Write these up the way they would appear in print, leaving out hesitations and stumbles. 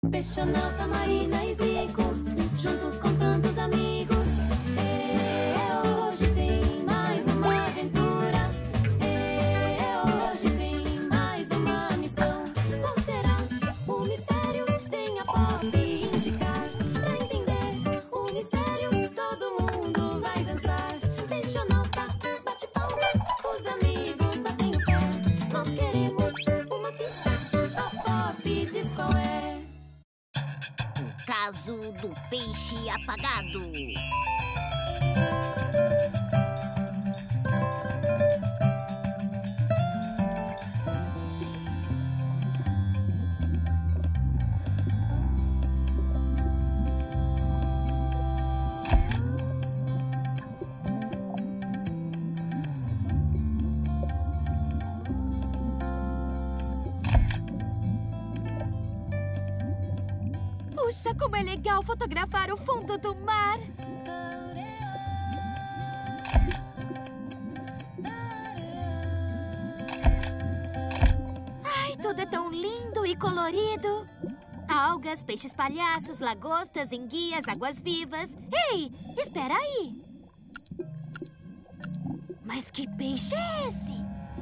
Peixonauta, Marina e Zico, juntos com tantos amigos. Hoje tem mais uma aventura. Hoje tem mais uma missão. Qual será o mistério? Vem a Pop indicar. Pra entender o mistério, todo mundo vai dançar. Peixonauta, bate palma, os amigos batem o pé. Nós queremos uma pista, a Pop diz qual é. Caso do peixe apagado. Puxa, como é legal fotografar o fundo do mar! Ai, tudo é tão lindo e colorido! Algas, peixes palhaços, lagostas, enguias, águas-vivas. Ei, espera aí! Mas que peixe é esse?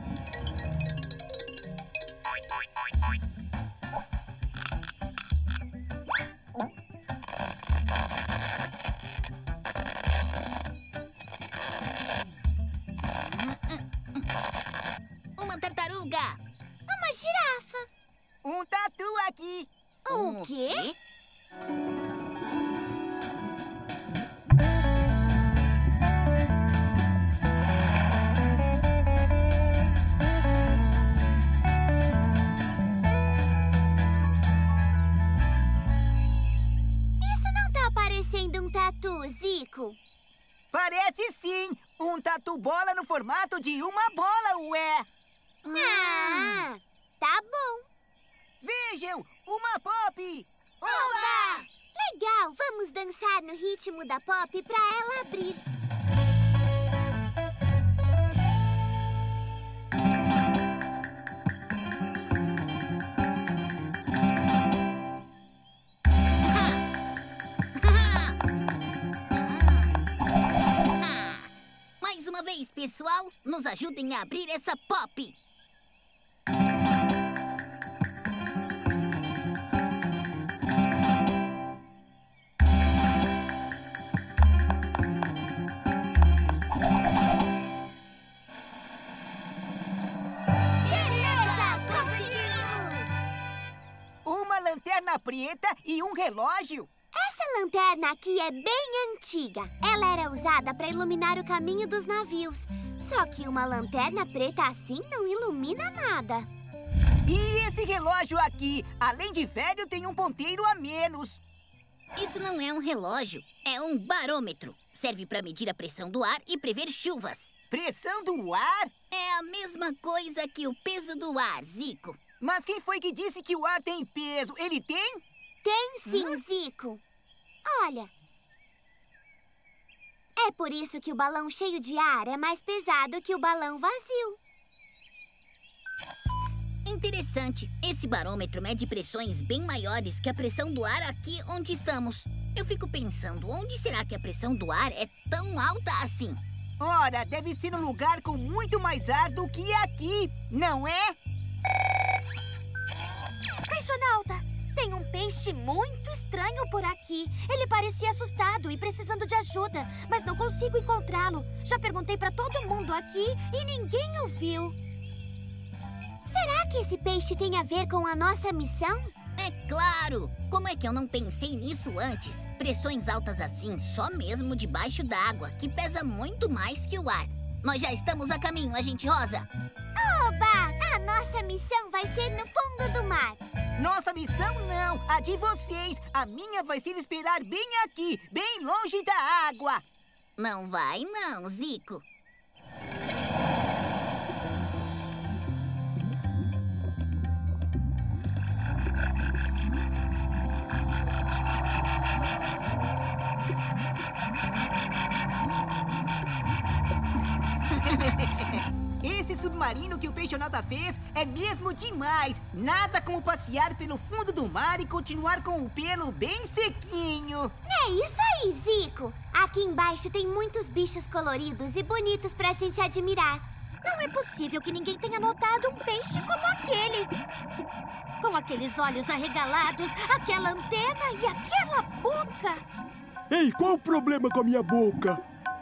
Uma tartaruga. Uma girafa. Um tatu aqui. O quê? Isso não tá parecendo um tatu, Zico. Parece sim. Um tatu bola no formato de uma bola, ué. Ah, tá bom. Vejam, uma Pop. Oba! Legal, vamos dançar no ritmo da Pop pra ela abrir. Mais uma vez, pessoal, nos ajudem a abrir essa Pop. Beleza, conseguimos! Uma lanterna preta e um relógio. Essa lanterna aqui é bem antiga. Ela era usada para iluminar o caminho dos navios. Só que uma lanterna preta assim não ilumina nada. E esse relógio aqui, além de velho, tem um ponteiro a menos. Isso não é um relógio, é um barômetro. Serve para medir a pressão do ar e prever chuvas. Pressão do ar? É a mesma coisa que o peso do ar, Zico. Mas quem foi que disse que o ar tem peso? Ele tem? Tem sim, Zico. Olha. É por isso que o balão cheio de ar é mais pesado que o balão vazio. Interessante. Esse barômetro mede pressões bem maiores que a pressão do ar aqui onde estamos. Eu fico pensando, onde será que a pressão do ar é tão alta assim? Ora, deve ser um lugar com muito mais ar do que aqui, não é? Peixonauta, tem um peixe muito estranho por aqui. Ele parecia assustado e precisando de ajuda, mas não consigo encontrá-lo. Já perguntei pra todo mundo aqui e ninguém o viu. Será que esse peixe tem a ver com a nossa missão? É claro! Como é que eu não pensei nisso antes? Pressões altas assim, só mesmo debaixo d'água, que pesa muito mais que o ar. Nós já estamos a caminho, Agente Rosa. Oba! A nossa missão vai ser no fundo do mar. Nossa missão não, a de vocês. A minha vai ser esperar bem aqui, bem longe da água. Não vai não, Zico. submarino que o Peixonauta fez é mesmo demais. Nada como passear pelo fundo do mar e continuar com o pelo bem sequinho. É isso aí, Zico. Aqui embaixo tem muitos bichos coloridos e bonitos pra gente admirar. Não é possível que ninguém tenha notado um peixe como aquele. Com aqueles olhos arregalados, aquela antena e aquela boca. Ei, qual o problema com a minha boca?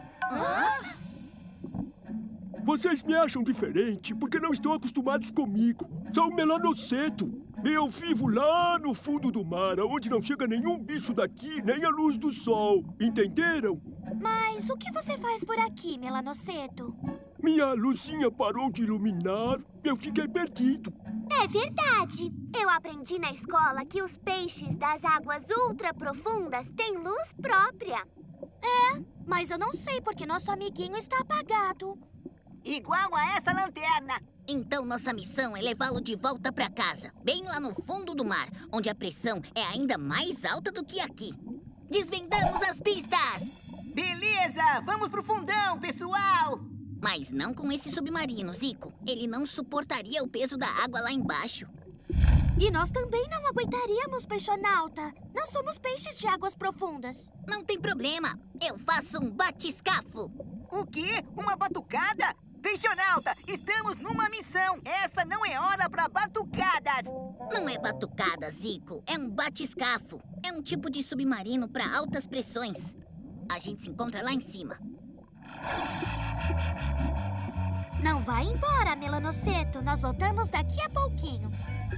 Vocês me acham diferente porque não estão acostumados comigo. Sou um melanoceto. Eu vivo lá no fundo do mar, onde não chega nenhum bicho daqui, nem a luz do sol. Entenderam? Mas o que você faz por aqui, melanoceto? Minha luzinha parou de iluminar, eu fiquei perdido. É verdade. Eu aprendi na escola que os peixes das águas ultra profundas têm luz própria. Mas eu não sei porque nosso amiguinho está apagado. Igual a essa lanterna. Então nossa missão é levá-lo de volta pra casa, bem lá no fundo do mar, onde a pressão é ainda mais alta do que aqui. Desvendamos as pistas! Beleza, vamos pro fundão, pessoal! Mas não com esse submarino, Zico. Ele não suportaria o peso da água lá embaixo. E nós também não aguentaríamos, Peixonauta. Não somos peixes de águas profundas. Não tem problema, eu faço um batiscafo. O quê? Uma batucada? Peixonauta, estamos numa missão. Essa não é hora pra batucadas. Não é batucada, Zico. É um batiscafo. É um tipo de submarino para altas pressões. A gente se encontra lá em cima. Não vai embora, melanoceto. Nós voltamos daqui a pouquinho.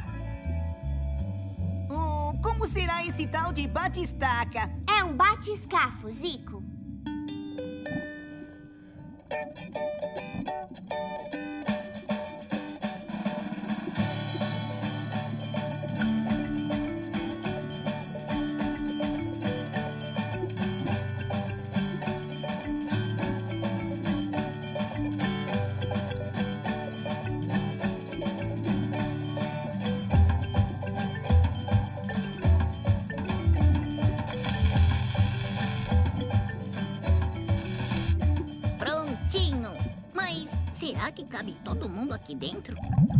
Como será esse tal de batistaca? É um batiscafo, Zico. Prontinho! Mas será que cabe todo mundo aqui dentro?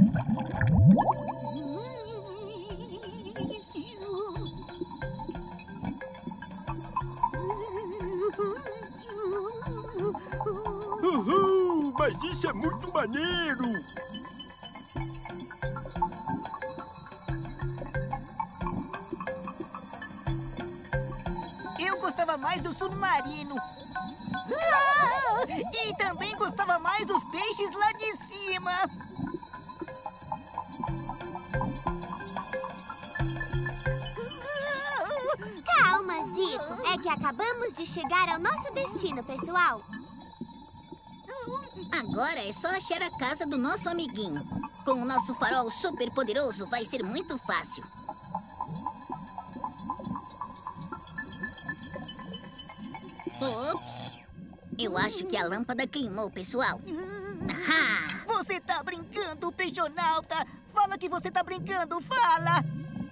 Uhul, mas isso é muito maneiro! Eu gostava mais do submarino. E também gostava mais dos peixes lá de cima. Calma, Zico. É que acabamos de chegar ao nosso destino, pessoal. Agora é só achar a casa do nosso amiguinho. Com o nosso farol super poderoso, vai ser muito fácil. Ops! Eu acho que a lâmpada queimou, pessoal. Ahá! Você tá brincando, Peixonauta? Fala que você tá brincando, fala!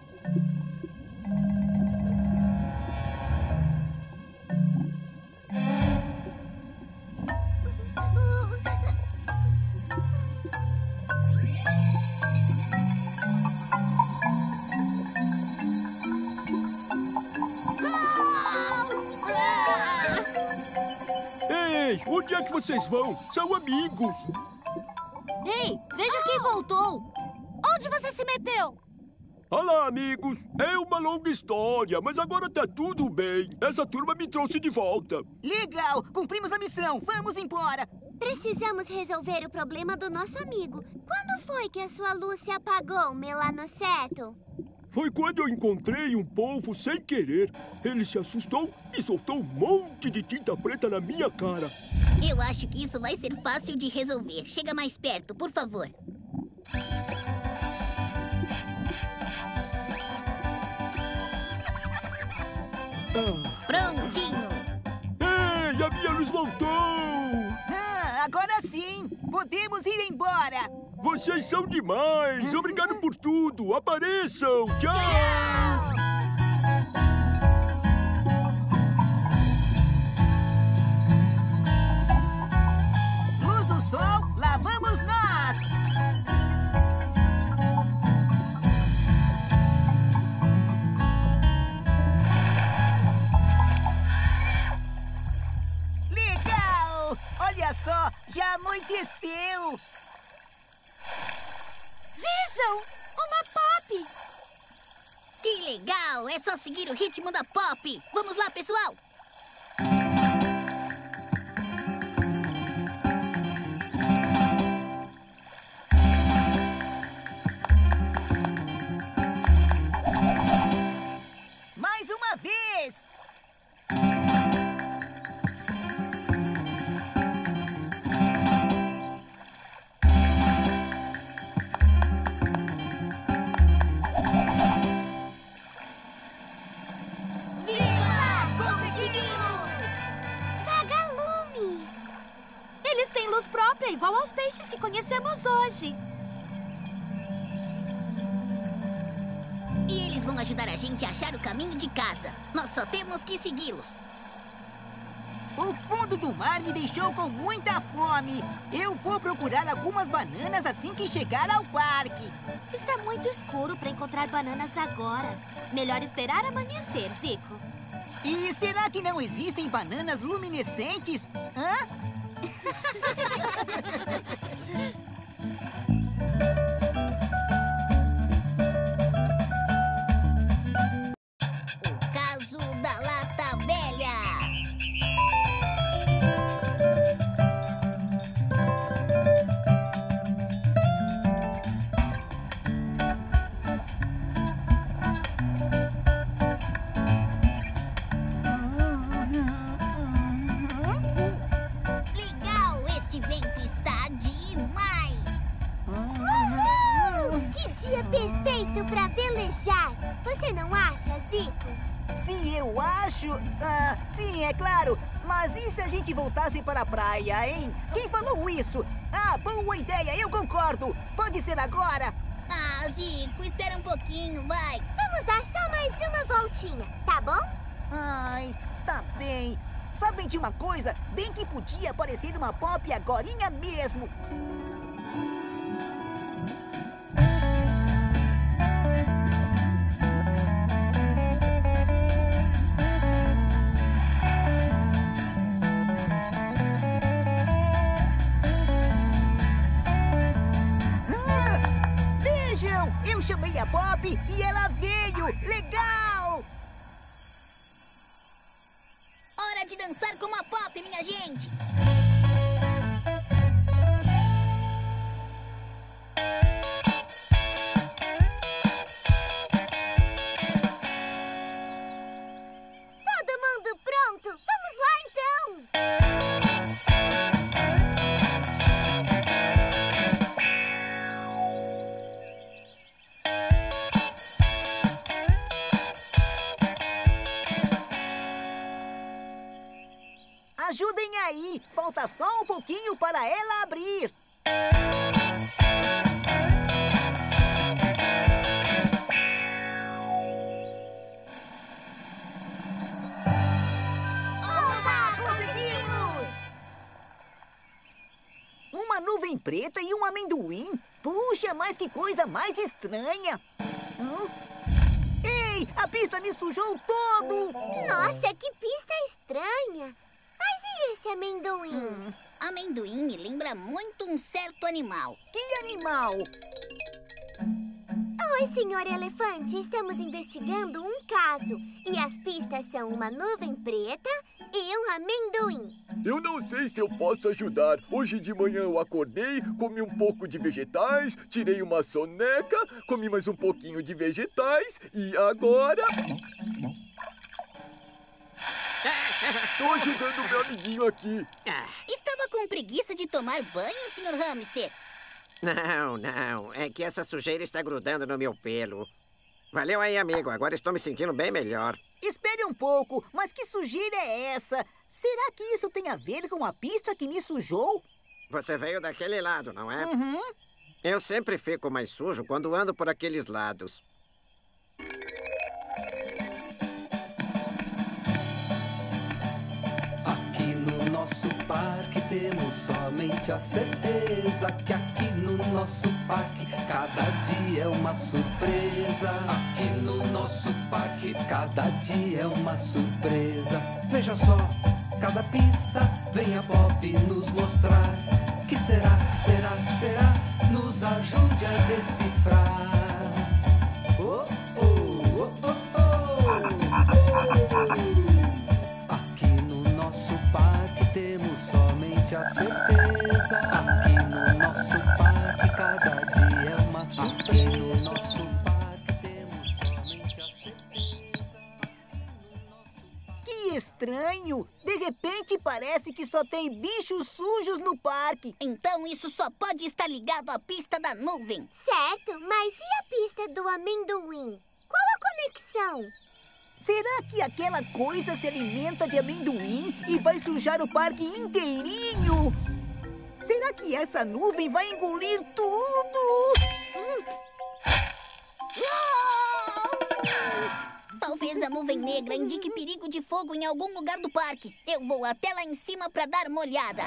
Ei, onde é que vocês vão? São amigos! Ei, veja quem voltou. Onde você se meteu? Olá, amigos! É uma longa história, mas agora tá tudo bem. Essa turma me trouxe de volta. Legal, cumprimos a missão, vamos embora. Precisamos resolver o problema do nosso amigo. Quando foi que a sua luz se apagou, melanoceto? Foi quando eu encontrei um polvo sem querer. Ele se assustou e soltou um monte de tinta preta na minha cara. Eu acho que isso vai ser fácil de resolver. Chega mais perto, por favor. Prontinho! Ei, a minha luz voltou! Agora sim, podemos ir embora. Vocês são demais! Obrigado por tudo! Apareçam! Tchau! Luz do sol, lá vamos nós! Legal! É só seguir o ritmo da Pop. Vamos lá, pessoal! Mais uma vez! Viva! Conseguimos! Vagalumes! Eles têm luz própria, igual aos peixes que conhecemos hoje. E eles vão ajudar a gente a achar o caminho de casa. Nós só temos que segui-los. O fundo do mar me deixou com muita fome. Eu vou procurar algumas bananas assim que chegar ao parque. Está muito escuro para encontrar bananas agora. Melhor esperar amanhecer, Zico. E será que não existem bananas luminescentes? Hã? O caso da lata velha. Legal, este vento está demais. Que dia perfeito pra velejar! Você não acha, Zico? Sim, eu acho. Sim, é claro. Mas e se a gente voltasse para a praia, hein? Quem falou isso? Boa ideia, eu concordo. Pode ser agora. Ah, Zico, espera um pouquinho, vai. Vamos dar só mais uma voltinha, tá bom? Ai, tá bem. Sabem de uma coisa? Bem que podia aparecer uma Pop agorinha mesmo. Vejam, eu chamei a Pop e ela veio. Legal! Hora de dançar como a Pop, minha gente. Todo mundo pronto? Vamos lá, então! Ajudem aí. Falta só um pouquinho para ela abrir. Opa, conseguimos! Uma nuvem preta e um amendoim? Puxa, mas que coisa mais estranha! Ei, a pista me sujou todo! Nossa, que pista estranha! Mas e esse amendoim? Amendoim me lembra muito um certo animal. Que animal! Oi, senhor elefante. Estamos investigando um caso. E as pistas são uma nuvem preta e um amendoim. Eu não sei se eu posso ajudar. Hoje de manhã eu acordei, comi um pouco de vegetais, tirei uma soneca, comi mais um pouquinho de vegetais e agora... Tô ajudando meu amiguinho aqui. Estava com preguiça de tomar banho, senhor Hamster? Não. É que essa sujeira está grudando no meu pelo. Valeu aí, amigo. Agora estou me sentindo bem melhor. Espere um pouco, mas que sujeira é essa? Será que isso tem a ver com a pista que me sujou? Você veio daquele lado, não é? Eu sempre fico mais sujo quando ando por aqueles lados. Aqui no nosso parque temos somente a certeza que aqui no nosso parque cada dia é uma surpresa. Aqui no nosso parque cada dia é uma surpresa. Veja só, cada pista vem a Pop nos mostrar. Que será, que será, que será? Nos ajude a decifrar. Oh, oh, oh, oh. parece que só tem bichos sujos no parque. Então isso só pode estar ligado à pista da nuvem. Certo, mas e a pista do amendoim? Qual a conexão? Será que aquela coisa se alimenta de amendoim e vai sujar o parque inteirinho? Será que essa nuvem vai engolir tudo? Talvez a nuvem negra indique perigo de fogo em algum lugar do parque. Eu vou até lá em cima para dar uma olhada.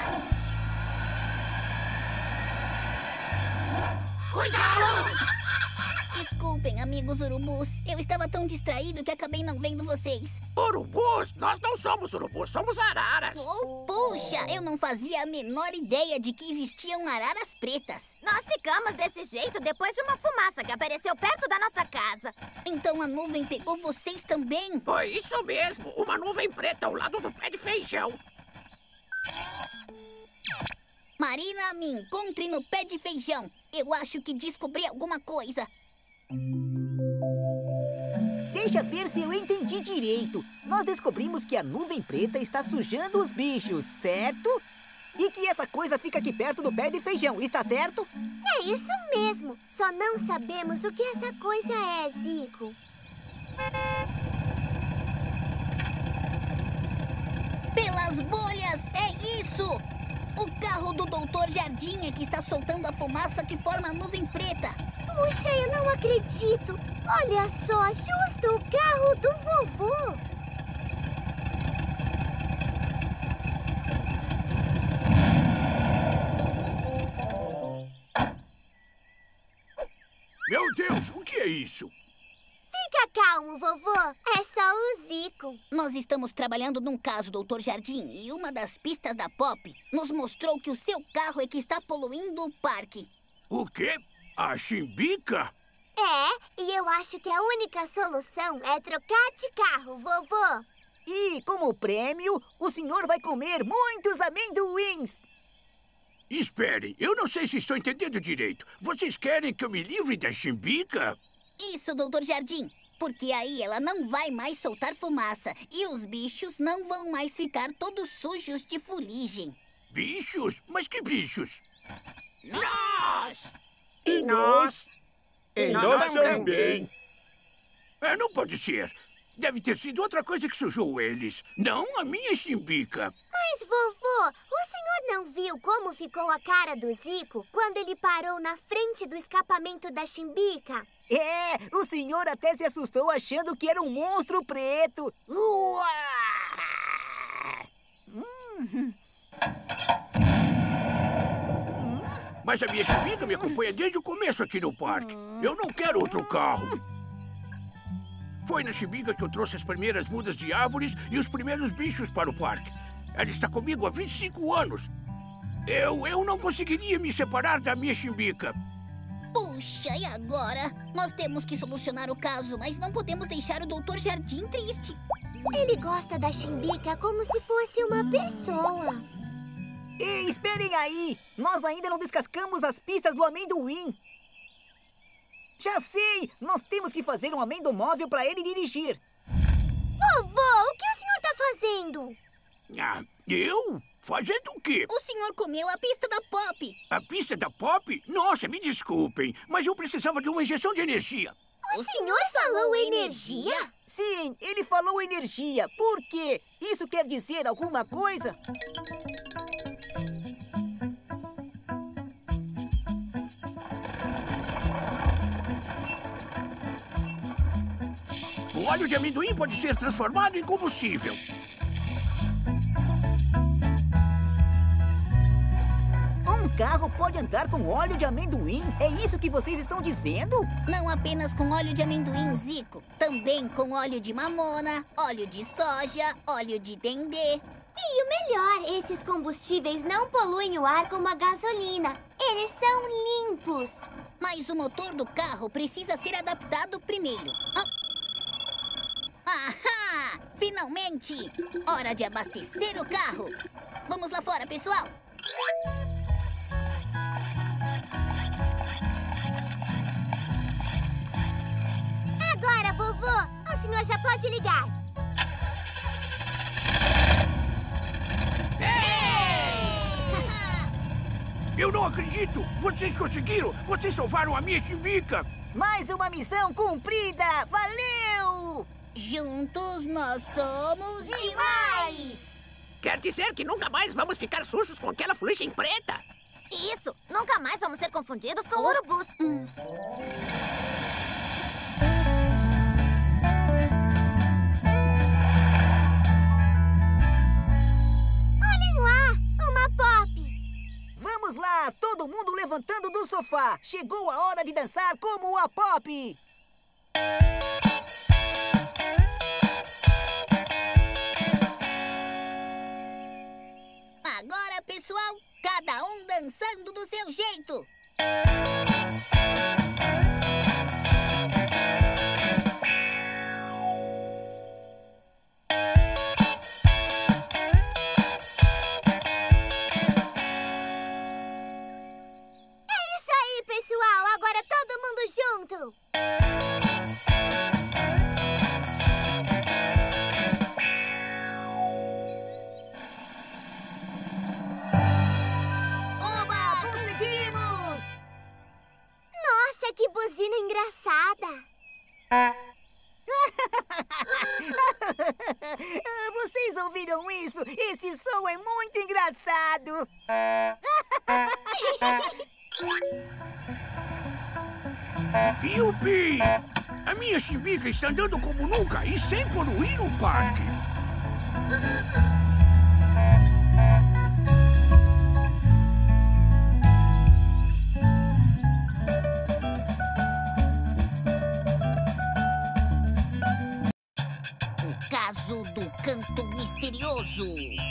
Cuidado! Desculpem, amigos urubus. Eu estava tão distraído que acabei não vendo vocês. Urubus? Nós não somos urubus, somos araras. Oh, puxa, eu não fazia a menor ideia de que existiam araras pretas. Nós ficamos desse jeito depois de uma fumaça que apareceu perto da nossa casa. Então a nuvem pegou vocês também? Foi isso mesmo, uma nuvem preta ao lado do pé de feijão. Marina, me encontre no pé de feijão. Eu acho que descobri alguma coisa. Deixa ver se eu entendi direito. Nós descobrimos que a nuvem preta está sujando os bichos, certo? E que essa coisa fica aqui perto do pé de feijão, está certo? É isso mesmo. Só não sabemos o que essa coisa é, Zico. Pelas bolhas, é isso! O carro do Dr. Jardim é que está soltando a fumaça que forma a nuvem preta. Puxa, eu não acredito. Olha só, justo o carro do vovô. Meu Deus, o que é isso? Fica calmo, vovô. É só o Zico. Nós estamos trabalhando num caso, Dr. Jardim, e uma das pistas da Pop nos mostrou que o seu carro é que está poluindo o parque. O quê? A Chimbica? É, e eu acho que a única solução é trocar de carro, vovô. E, como prêmio, o senhor vai comer muitos amendoins. Esperem, eu não sei se estou entendendo direito. Vocês querem que eu me livre da Chimbica? Isso, Dr. Jardim, porque aí ela não vai mais soltar fumaça e os bichos não vão mais ficar todos sujos de fuligem. Bichos? Mas que bichos? Nós! E nós? E nós também. Não pode ser. Deve ter sido outra coisa que sujou eles. Não a minha Chimbica. Mas, vovô, o senhor não viu como ficou a cara do Zico quando ele parou na frente do escapamento da Chimbica? É, o senhor até se assustou achando que era um monstro preto. Mas a minha Chimbica me acompanha desde o começo aqui no parque. Eu não quero outro carro. Foi na Chimbica que eu trouxe as primeiras mudas de árvores e os primeiros bichos para o parque. Ela está comigo há 25 anos. Eu não conseguiria me separar da minha Chimbica. Puxa, e agora? Nós temos que solucionar o caso, mas não podemos deixar o Dr. Jardim triste. Ele gosta da Chimbica como se fosse uma pessoa. Ei, esperem aí! Nós ainda não descascamos as pistas do amendoim. Já sei! Nós temos que fazer um amendomóvel para ele dirigir. Vovô, o que o senhor está fazendo? Eu? Fazendo o quê? O senhor comeu a pista da Pop. A pista da Pop? Nossa, me desculpem, mas eu precisava de uma injeção de energia. O senhor falou energia? Sim, ele falou energia. Por quê? Isso quer dizer alguma coisa? O óleo de amendoim pode ser transformado em combustível. Um carro pode andar com óleo de amendoim? É isso que vocês estão dizendo? Não apenas com óleo de amendoim, Zico. Também com óleo de mamona, óleo de soja, óleo de dendê. E o melhor, esses combustíveis não poluem o ar como a gasolina. Eles são limpos. Mas o motor do carro precisa ser adaptado primeiro. Ahá! Finalmente! Hora de abastecer o carro. Vamos lá fora, pessoal. Agora, vovô, o senhor já pode ligar. Eu não acredito! Vocês conseguiram! Vocês salvaram a minha Chimbica! Mais uma missão cumprida! Valeu! Juntos nós somos demais! Quer dizer que nunca mais vamos ficar sujos com aquela fuligem preta? Isso! Nunca mais vamos ser confundidos com urubus. Olhem lá! Uma Pop! Vamos lá, todo mundo levantando do sofá. Chegou a hora de dançar como a Pop. Agora, pessoal, cada um dançando do seu jeito. É isso aí, pessoal! Agora todo mundo junto! Oba, conseguimos! Nossa, que buzina engraçada! Vocês ouviram isso? Esse som é muito engraçado. Yupi! A minha Chimbica está andando como nunca e sem poluir o parque. O caso do canto misterioso.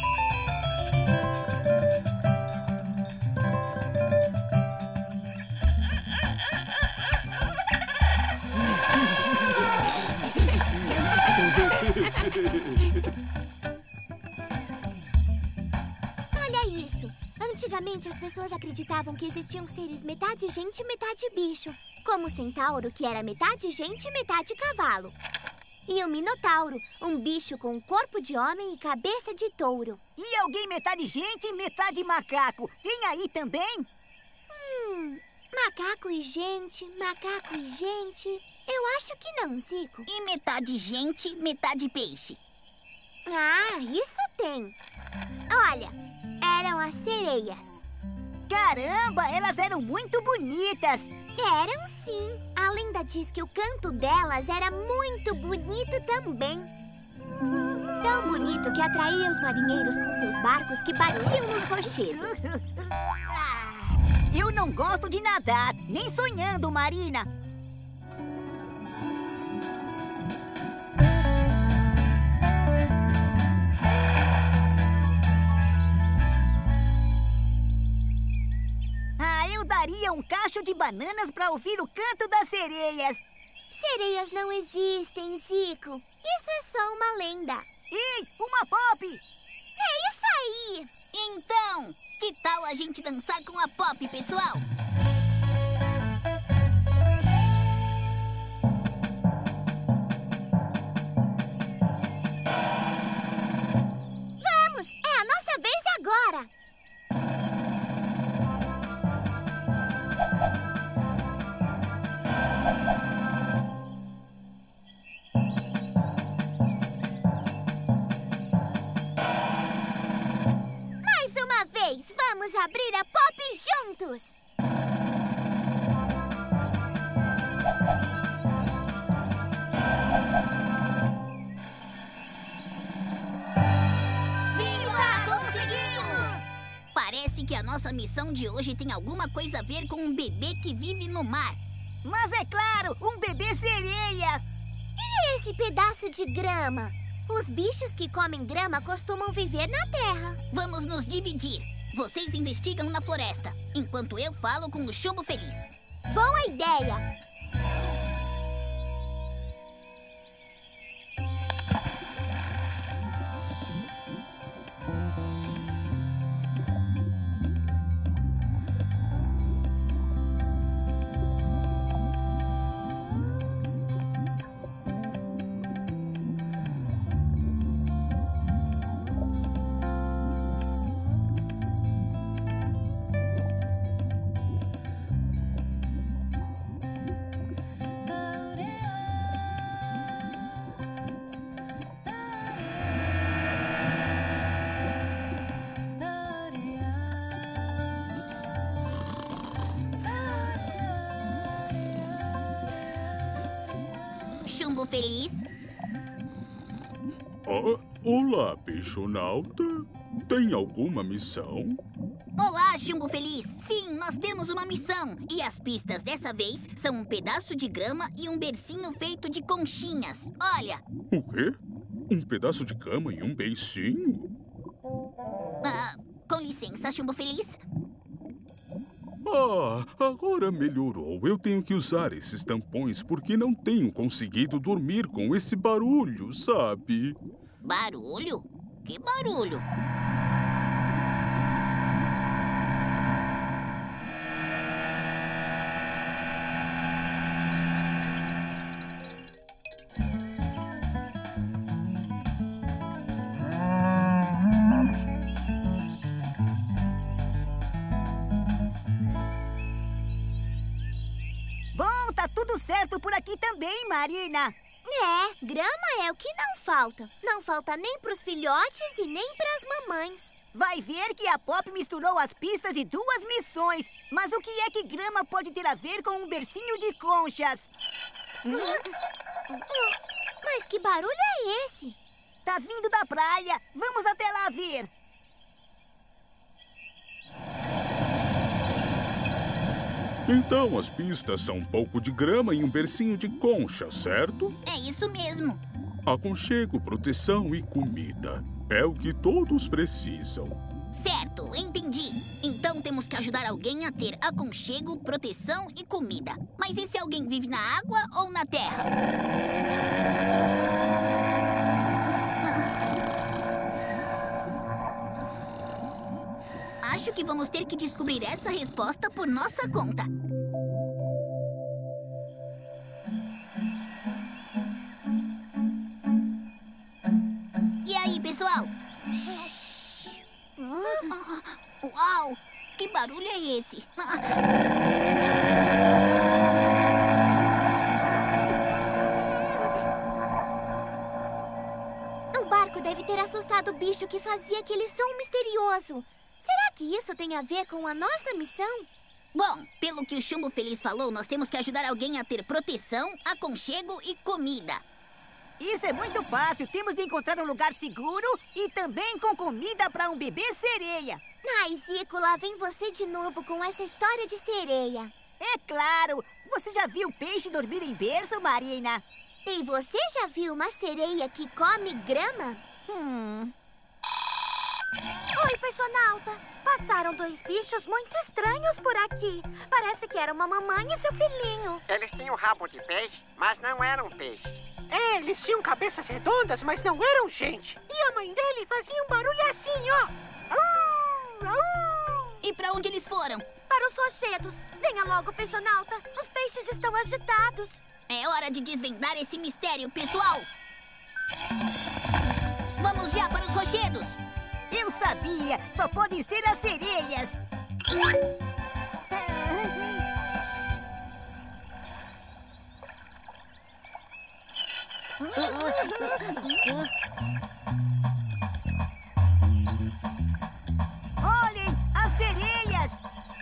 Olha isso! Antigamente as pessoas acreditavam que existiam seres metade gente e metade bicho. Como o centauro, que era metade gente e metade cavalo. E o minotauro, um bicho com corpo de homem e cabeça de touro. E alguém metade gente e metade macaco. Tem aí também? Macaco e gente, macaco e gente. Eu acho que não, Zico. E metade gente, metade peixe. Ah, isso tem. Olha, eram as sereias. Caramba, elas eram muito bonitas. Eram sim. A lenda diz que o canto delas era muito bonito também. Tão bonito que atraía os marinheiros com seus barcos que batiam nos rochedos. Eu não gosto de nadar, nem sonhando, Marina. Eu daria um cacho de bananas para ouvir o canto das sereias. Sereias não existem, Zico. Isso é só uma lenda. Ei, uma Pop! É isso aí! Então, que tal a gente dançar com a Pop, pessoal? Vamos! É a nossa vez agora! Mais uma vez! Vamos abrir a Pop juntos! Viva! Conseguimos! Parece que a nossa missão de hoje tem alguma coisa a ver com um bebê que vive no mar. Mas é claro, um bebê sereia. E esse pedaço de grama? Os bichos que comem grama costumam viver na terra. Vamos nos dividir. Vocês investigam na floresta, enquanto eu falo com o Chumbo Feliz. Boa ideia! Chumbo Feliz. Olá, peixonauta. Tem alguma missão? Olá, Chumbo Feliz. Sim, nós temos uma missão. E as pistas dessa vez são um pedaço de grama e um bercinho feito de conchinhas. Olha. O quê? Um pedaço de cama e um beicinho? Com licença, Chumbo Feliz. Agora melhorou. Eu tenho que usar esses tampões porque não tenho conseguido dormir com esse barulho, sabe? Barulho? Que barulho? Tudo certo por aqui também, Marina. Grama é o que não falta. Não falta nem pros filhotes e nem pras mamães. Vai ver que a Pop misturou as pistas de 2 missões. Mas o que é que grama pode ter a ver com um bercinho de conchas? Mas que barulho é esse? Tá vindo da praia. Vamos até lá ver. Então, as pistas são um pouco de grama e um bercinho de concha, certo? É isso mesmo. Aconchego, proteção e comida. É o que todos precisam. Certo, entendi. Então temos que ajudar alguém a ter aconchego, proteção e comida. Mas esse alguém vive na água ou na terra? Acho que vamos ter que descobrir essa resposta por nossa conta. E aí, pessoal? Uau! Que barulho é esse? O barco deve ter assustado o bicho que fazia aquele som misterioso. Será que isso tem a ver com a nossa missão? Bom, pelo que o Chumbo Feliz falou, nós temos que ajudar alguém a ter proteção, aconchego e comida. Isso é muito fácil. Temos de encontrar um lugar seguro e também com comida para um bebê sereia. Ai, Zico, lá vem você de novo com essa história de sereia. É claro. Você já viu peixe dormir em berço, Marina? E você já viu uma sereia que come grama? Oi, peixonauta. Passaram 2 bichos muito estranhos por aqui. Parece que era uma mamãe e seu filhinho. Eles tinham rabo de peixe, mas não eram peixe. Eles tinham cabeças redondas, mas não eram gente. E a mãe dele fazia um barulho assim, ó. E pra onde eles foram? Para os rochedos. Venha logo, peixonauta. Os peixes estão agitados. É hora de desvendar esse mistério, pessoal. Vamos já para os rochedos. Eu sabia! Só podem ser as sereias! Olhem! As sereias!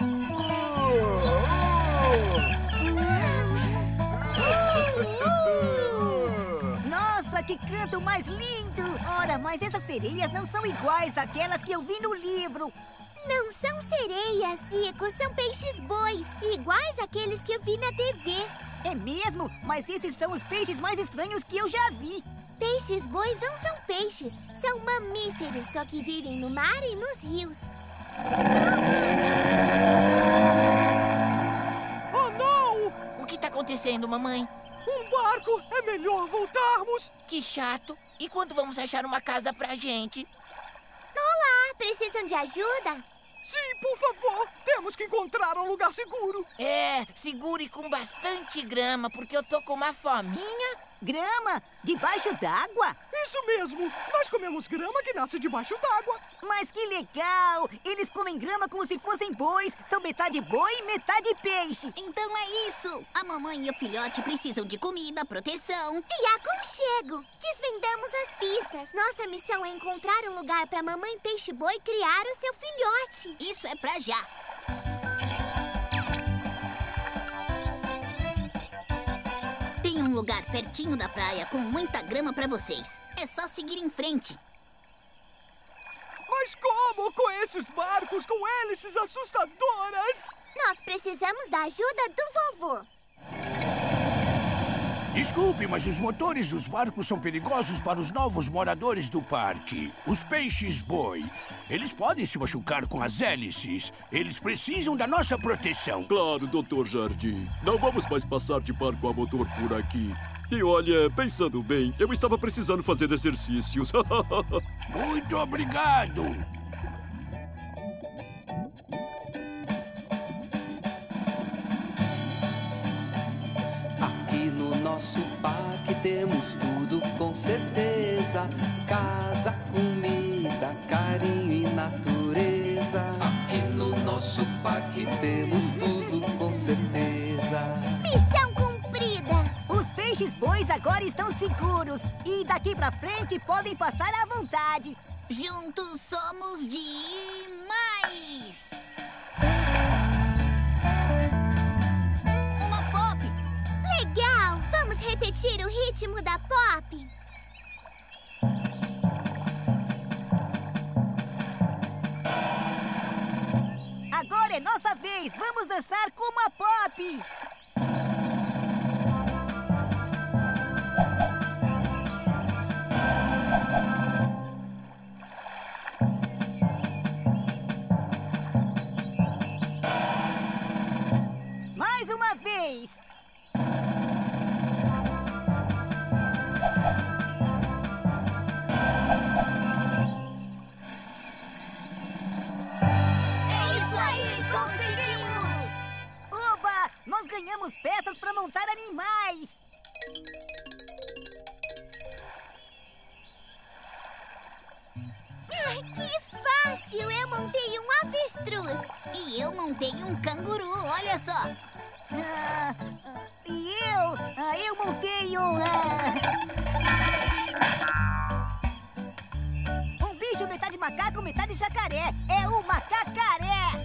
Nossa, que canto mais lindo! Ora, mas essas sereias não são iguais àquelas que eu vi no livro. Não são sereias, Zico. São peixes-bois, iguais àqueles que eu vi na TV. É mesmo? Mas esses são os peixes mais estranhos que eu já vi. Peixes-bois não são peixes. São mamíferos, só que vivem no mar e nos rios. Oh, não! O que tá acontecendo, mamãe? Um barco! É melhor voltarmos! Que chato. E quando vamos achar uma casa pra gente? Olá, precisam de ajuda? Sim, por favor! Temos que encontrar um lugar seguro! Segure com bastante grama, porque eu tô com uma fominha. Grama? Debaixo d'água? Isso mesmo! Nós comemos grama que nasce debaixo d'água. Mas que legal! Eles comem grama como se fossem bois. São metade boi e metade peixe. Então é isso. A mamãe e o filhote precisam de comida, proteção e aconchego. Desvendamos as pistas. Nossa missão é encontrar um lugar para mamãe peixe-boi criar o seu filhote. Isso é pra já. Tem um lugar pertinho da praia com muita grama pra vocês. É só seguir em frente. Mas como com esses barcos com hélices assustadoras? Nós precisamos da ajuda do vovô. Desculpe, mas os motores dos barcos são perigosos para os novos moradores do parque. Os peixes-boi. Eles podem se machucar com as hélices. Eles precisam da nossa proteção. Claro, Dr. Jardim. Não vamos mais passar de barco a motor por aqui. E olha, pensando bem, eu estava precisando fazer exercícios. Muito obrigado. Aqui no nosso parque temos tudo com certeza. Casa, comida, carinho e natureza. Aqui no nosso parque temos tudo com certeza. Missão cumprida! Os peixes-bois agora estão seguros e daqui pra frente podem pastar à vontade. Juntos somos demais! Uma pop! Legal! Vamos repetir o ritmo da pop? Agora é nossa vez! Vamos dançar como a pop! Mais uma vez! É isso aí! Conseguimos! Oba! Nós ganhamos peças para montar animais! Ai, que fácil! Eu montei um avestruz. E eu montei um canguru, olha só! E eu montei um bicho metade macaco, metade jacaré. É o macacaré.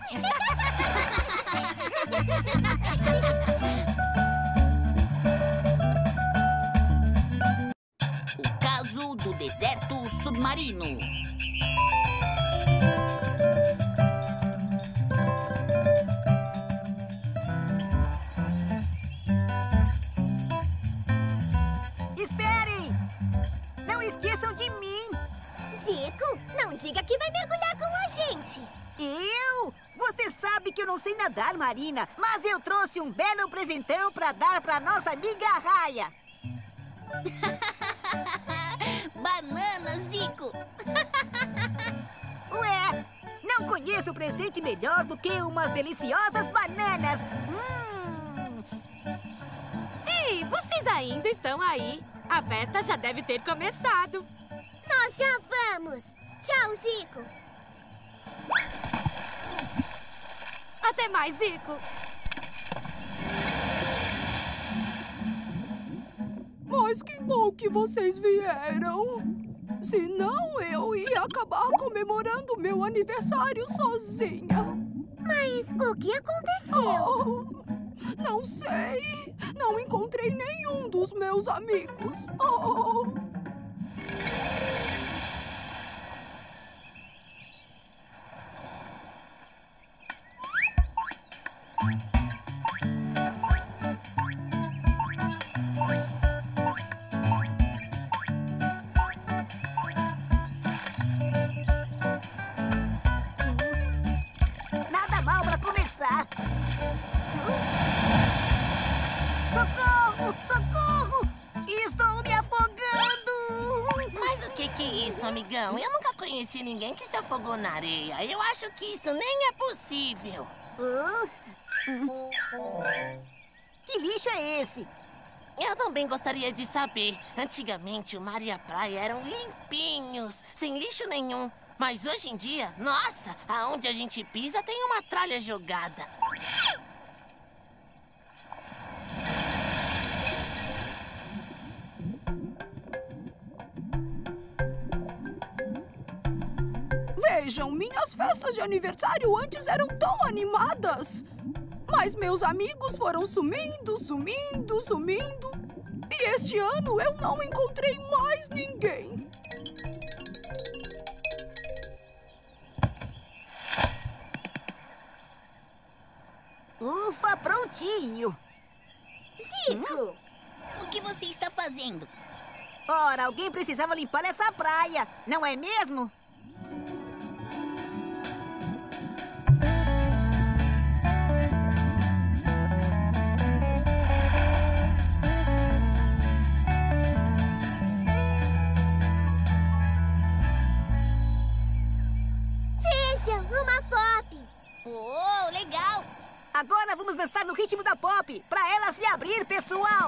O caso do deserto submarino. Esperem! Não esqueçam de mim! Zico, não diga que vai mergulhar com a gente. Eu? Você sabe que eu não sei nadar, Marina, mas eu trouxe um belo presentão pra dar pra nossa amiga Raia. Banana, Zico! Ué, não conheço presente melhor do que umas deliciosas bananas. Ei, vocês ainda estão aí? A festa já deve ter começado. Nós já vamos. Tchau, Zico. Até mais, Zico. Mas que bom que vocês vieram. Senão eu ia acabar comemorando meu aniversário sozinha. Mas o que aconteceu? Não sei. Não encontrei nenhum dos meus amigos. Oh. Nada mal pra começar. Socorro! Socorro! Estou me afogando! Mas o que é isso, amigão? Eu nunca conheci ninguém que se afogou na areia. Eu acho que isso nem é possível. Que lixo é esse? Eu também gostaria de saber. Antigamente, o mar e a praia eram limpinhos, sem lixo nenhum. Mas hoje em dia, nossa, aonde a gente pisa tem uma tralha jogada. Vejam, minhas festas de aniversário antes eram tão animadas. Mas meus amigos foram sumindo, sumindo, sumindo. E este ano eu não encontrei mais ninguém. Ufa, prontinho. Zico! O que você está fazendo? Ora, alguém precisava limpar essa praia, não é mesmo? Veja, uma pop. Oh, legal! Agora vamos dançar no ritmo da pop, pra ela se abrir, pessoal!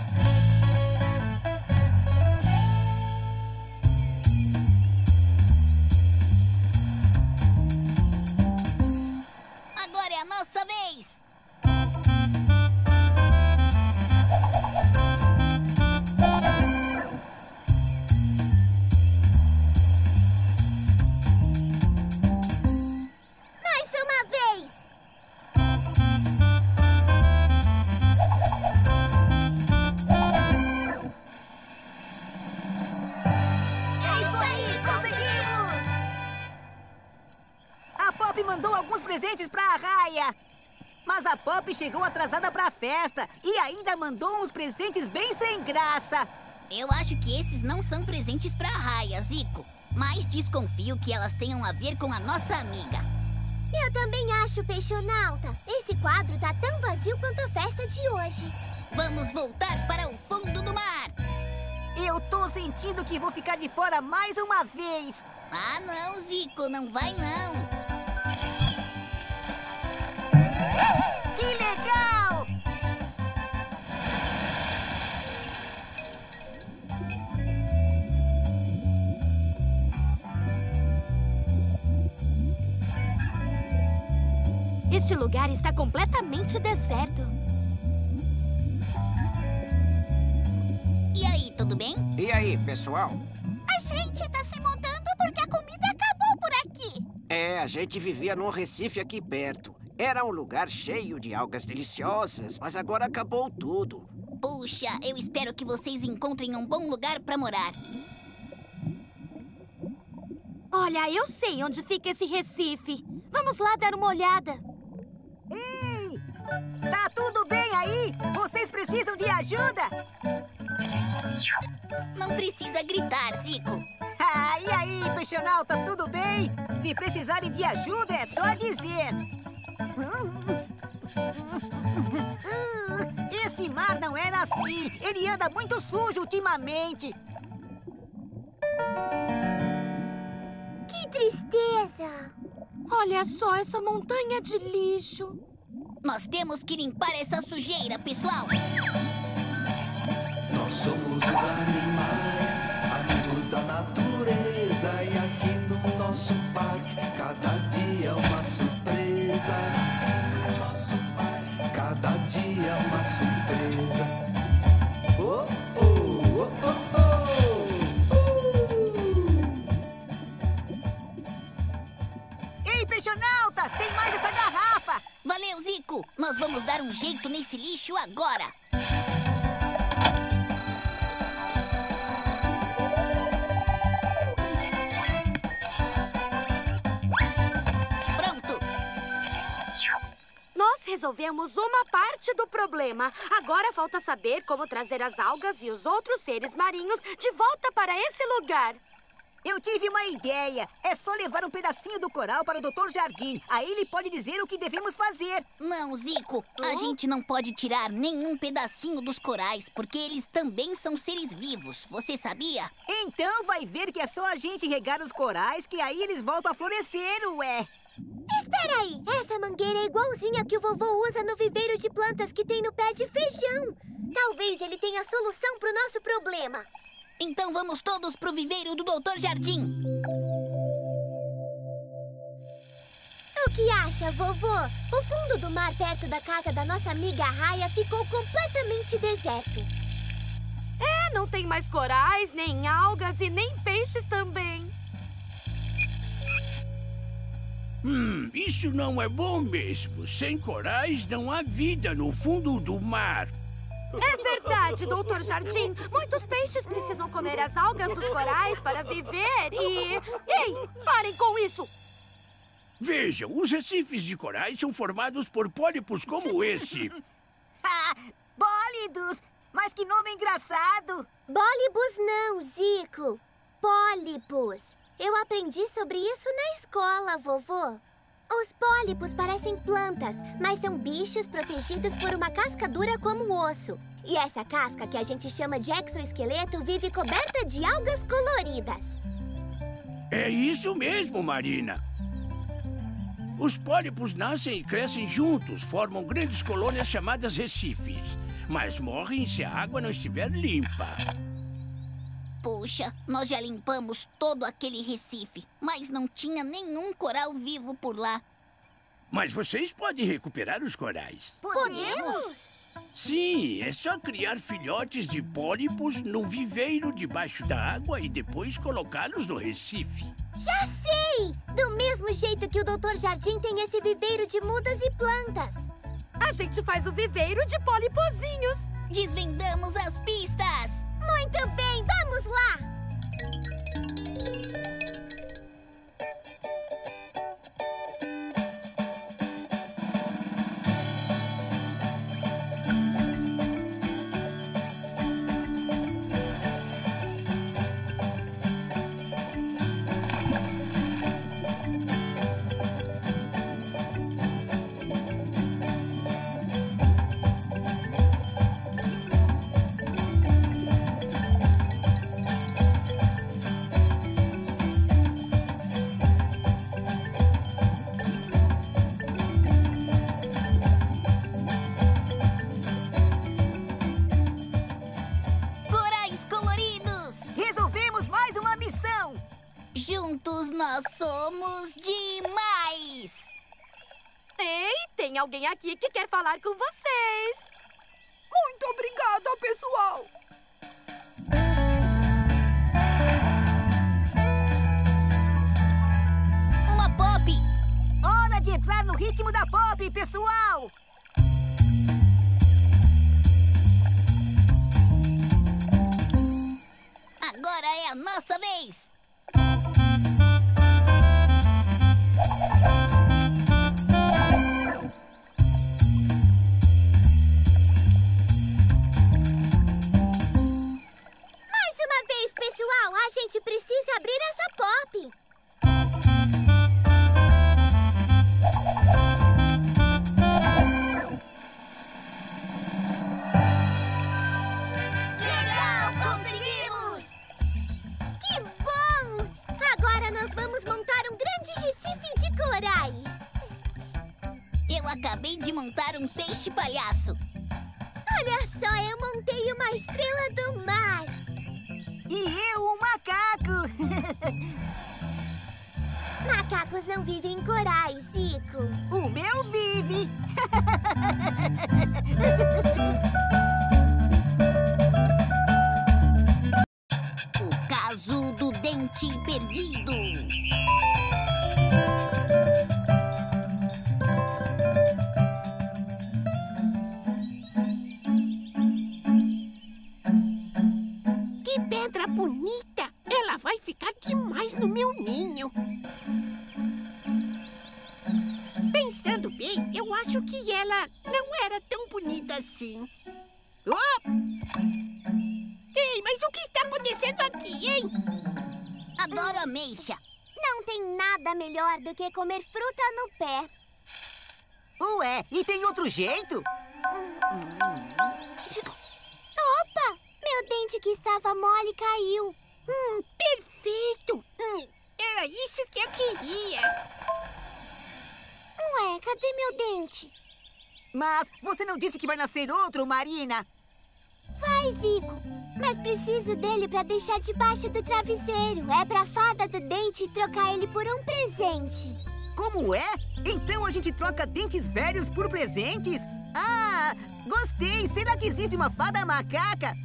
Agora é a nossa vez! Mais uma vez. É isso aí, conseguimos! A Pop mandou alguns presentes pra Raya. Mas a Pop chegou atrasada pra festa e ainda mandou uns presentes bem sem graça. Eu acho que esses não são presentes pra Raya, Zico. Mas desconfio que elas tenham a ver com a nossa amiga. Eu também acho, Peixonauta. Esse quadro tá tão vazio quanto a festa de hoje. Vamos voltar para o fundo do mar. Eu tô sentindo que vou ficar de fora mais uma vez. Ah, não, Zico, não vai não. Que legal! Este lugar está completamente deserto. E aí, tudo bem? E aí, pessoal? A gente tá se mudando porque a comida acabou por aqui. É, a gente vivia num recife aqui perto. Era um lugar cheio de algas deliciosas, mas agora acabou tudo. Puxa, eu espero que vocês encontrem um bom lugar para morar. Olha, eu sei onde fica esse Recife. Vamos lá dar uma olhada. Ei! Tá tudo bem aí? Vocês precisam de ajuda? Não precisa gritar, Zico. Ah, e aí, Peixonauta, tudo bem? Se precisarem de ajuda, é só dizer. Esse mar não era assim. Ele anda muito sujo ultimamente. Que tristeza. Olha só essa montanha de lixo. Nós temos que limpar essa sujeira, pessoal. Nós somos os animais, amigos da natureza. E aqui no nosso parque, cada dia é uma surpresa. Cada dia é uma surpresa. Oh, oh, oh, oh, oh. Ei, Peixonauta, tem mais essa garrafa. Valeu, Zico. Nós vamos dar um jeito nesse lixo agora. Nós resolvemos uma parte do problema. Agora falta saber como trazer as algas e os outros seres marinhos de volta para esse lugar. Eu tive uma ideia. É só levar um pedacinho do coral para o Dr. Jardim. Aí ele pode dizer o que devemos fazer. Não, Zico. A gente não pode tirar nenhum pedacinho dos corais, porque eles também são seres vivos. Você sabia? Então vai ver que é só a gente regar os corais que aí eles voltam a florescer, ué. Espera aí, essa mangueira é igualzinha que o vovô usa no viveiro de plantas que tem no pé de feijão. Talvez ele tenha a solução para o nosso problema. Então vamos todos pro viveiro do Dr. Jardim. O que acha, vovô? O fundo do mar perto da casa da nossa amiga Raya ficou completamente deserto. É, não tem mais corais, nem algas e nem peixes também. Isso não é bom mesmo. Sem corais não há vida no fundo do mar. É verdade, Doutor Jardim. Muitos peixes precisam comer as algas dos corais para viver e... Ei, parem com isso! Vejam, os recifes de corais são formados por pólipos como esse. Bólidos! Mas que nome engraçado! Bólibos não, Zico. Pólipos. Eu aprendi sobre isso na escola, vovô. Os pólipos parecem plantas, mas são bichos protegidos por uma casca dura como o osso. E essa casca, que a gente chama de exoesqueleto, vive coberta de algas coloridas. É isso mesmo, Marina. Os pólipos nascem e crescem juntos, formam grandes colônias chamadas recifes. Mas morrem se a água não estiver limpa. Puxa, nós já limpamos todo aquele recife, mas não tinha nenhum coral vivo por lá. Mas vocês podem recuperar os corais. Podemos? Sim, é só criar filhotes de pólipos num viveiro debaixo da água e depois colocá-los no recife. Já sei! Do mesmo jeito que o Doutor Jardim tem esse viveiro de mudas e plantas. A gente faz o viveiro de polipozinhos. Desvendamos as pistas! Muito bem, vamos lá! Juntos nós somos demais! Ei, tem alguém aqui que quer falar com vocês. Muito obrigada, pessoal! Uma pop! Hora de entrar no ritmo da pop, pessoal! Agora é a nossa vez! Pessoal, a gente precisa abrir essa pop. Legal, conseguimos! Que bom! Agora nós vamos montar um grande recife de corais. Eu acabei de montar um peixe palhaço. Olha só, eu montei uma estrela do mar. E eu, um macaco! Macacos não vivem em corais, Zico. O meu vive! O caso do dente perdido. Que pedra bonita! Ela vai ficar demais no meu ninho. Pensando bem, eu acho que ela não era tão bonita assim. Oh! Ei, mas o que está acontecendo aqui, hein? Adoro ameixa. Não tem nada melhor do que comer fruta no pé. Ué, e tem outro jeito? Opa! Meu dente que estava mole caiu. Perfeito! Era isso que eu queria. Ué, cadê meu dente? Mas você não disse que vai nascer outro, Marina? Vai, Zico. Mas preciso dele para deixar debaixo do travesseiro. É pra fada do dente trocar ele por um presente. Como é? Então a gente troca dentes velhos por presentes? Ah, gostei! Será que existe uma fada macaca?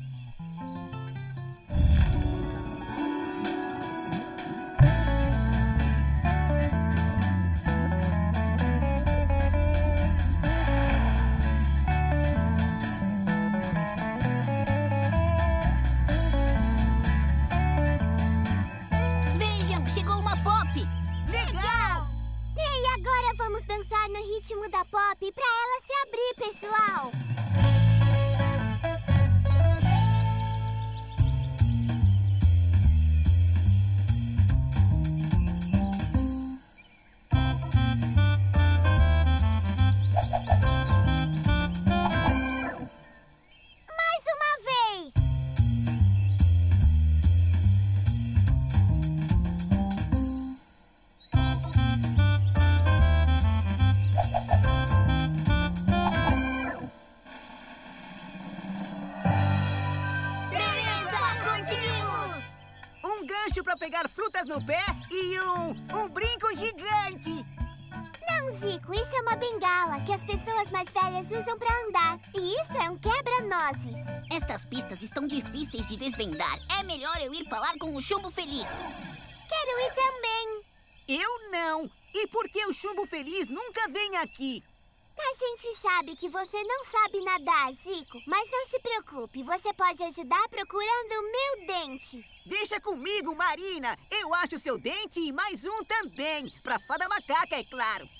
um gancho pra pegar frutas no pé e um brinco gigante. Não, Zico, isso é uma bengala que as pessoas mais velhas usam pra andar. E isso é um quebra-nozes. Estas pistas estão difíceis de desvendar. É melhor eu ir falar com o Chumbo Feliz. Quero ir também. Eu não. E por que o Chumbo Feliz nunca vem aqui? A gente sabe que você não sabe nadar, Zico. Mas não se preocupe, você pode ajudar procurando o meu dente. Deixa comigo, Marina. Eu acho o seu dente e mais um também. Pra Fada Macaca, é claro.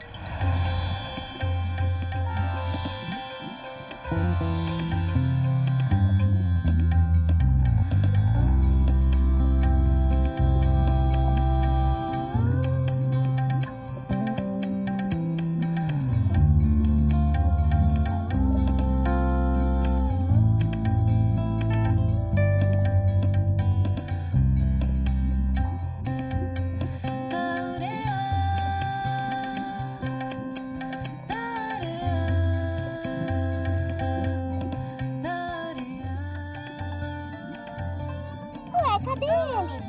Cadê ele?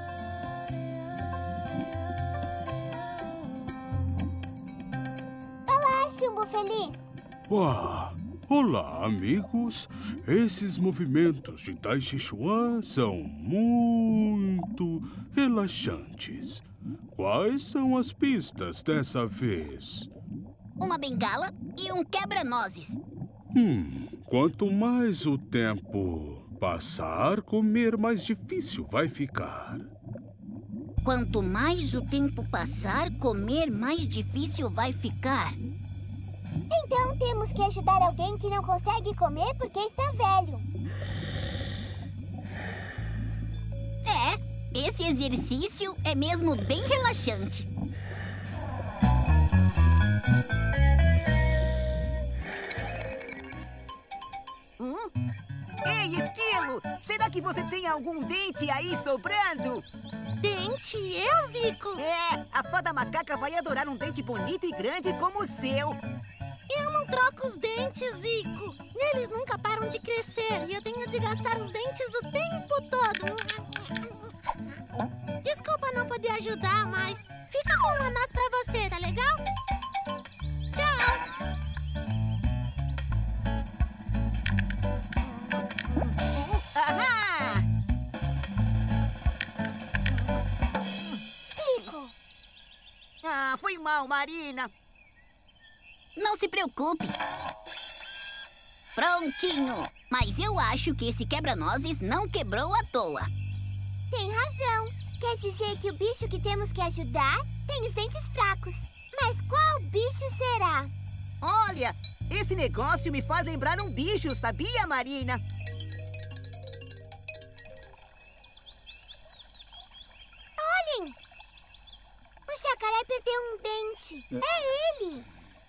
Olá, Chumbo Feliz. Olá, amigos. Esses movimentos de Tai Chi Chuan são muito relaxantes. Quais são as pistas dessa vez? Uma bengala e um quebra-nozes. Quanto mais o tempo passar, comer mais difícil vai ficar. Quanto mais o tempo passar, comer mais difícil vai ficar. Então temos que ajudar alguém que não consegue comer porque está velho. Esse exercício é mesmo bem relaxante. Ei, Esquilo! Será que você tem algum dente aí sobrando? Dente? Eu, Zico? A Fada Macaca vai adorar um dente bonito e grande como o seu. Eu não troco os dentes, Zico. Eles nunca param de crescer e eu tenho de gastar os dentes o tempo todo. Desculpa não poder ajudar, mas fica com um a nós pra você, tá legal? Tchau! Ahá! Zico! Foi mal, Marina. Não se preocupe. Prontinho. Mas eu acho que esse quebra-nozes não quebrou à toa. Tem razão. Quer dizer que o bicho que temos que ajudar tem os dentes fracos. Mas qual bicho será? Olha, esse negócio me faz lembrar um bicho, sabia, Marina? Olhem! O jacaré perdeu um dente. É ele!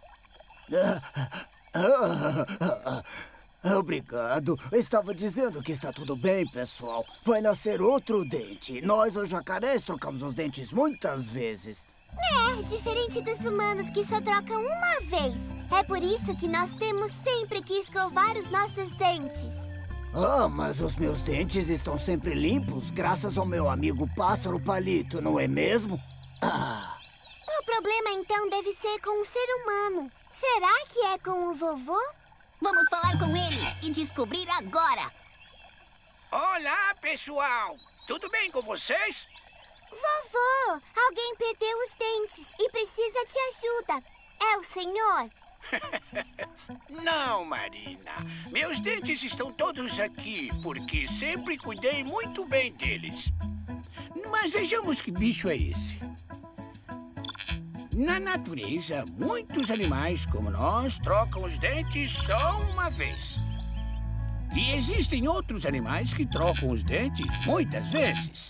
Obrigado. Estava dizendo que está tudo bem, pessoal. Vai nascer outro dente. Nós, os jacarés, trocamos os dentes muitas vezes. Diferente dos humanos que só trocam uma vez. É por isso que nós temos sempre que escovar os nossos dentes. Mas os meus dentes estão sempre limpos, graças ao meu amigo Pássaro Palito, não é mesmo? O problema, então, deve ser com o ser humano. Será que é com o vovô? Vamos falar com ele e descobrir agora. Olá, pessoal. Tudo bem com vocês? Vovô, alguém perdeu os dentes e precisa de ajuda. É o senhor? Não, Marina. Meus dentes estão todos aqui, porque sempre cuidei muito bem deles. Mas vejamos que bicho é esse. Na natureza, muitos animais como nós trocam os dentes só uma vez. E existem outros animais que trocam os dentes muitas vezes.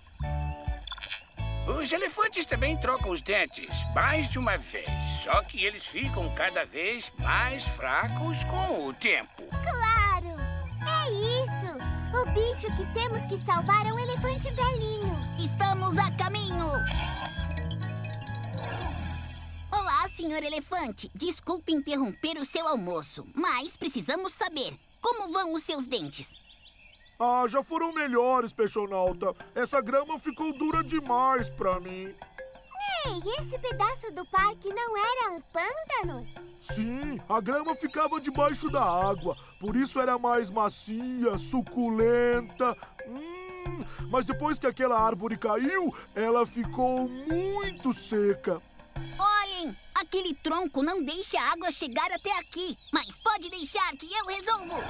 Os elefantes também trocam os dentes mais de uma vez, só que eles ficam cada vez mais fracos com o tempo. Claro! É isso! O bicho que temos que salvar é um elefante velhinho. Estamos a caminho! Olá, senhor elefante. Desculpe interromper o seu almoço, mas precisamos saber como vão os seus dentes. Ah, já foram melhores, peixonauta. Essa grama ficou dura demais pra mim. Ei, esse pedaço do parque não era um pântano? Sim, a grama ficava debaixo da água. Por isso era mais macia, suculenta. Mas depois que aquela árvore caiu, ela ficou muito seca. Olhem, aquele tronco não deixa a água chegar até aqui. Mas pode deixar que eu resolvo.